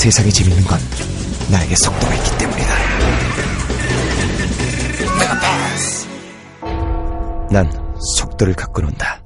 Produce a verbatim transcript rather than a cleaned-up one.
세상이 재밌는 건 나에게 속도가 있기 때문이다. 내가 패스. 난 속도를 갖고 논다.